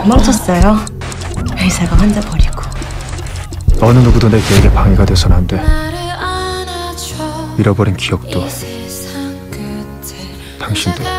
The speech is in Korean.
도망쳤어요. 의사가 환자 버리고. 어느 누구도 내 계획에 방해가 돼서는 안 돼. 잃어버린 기억도 당신도.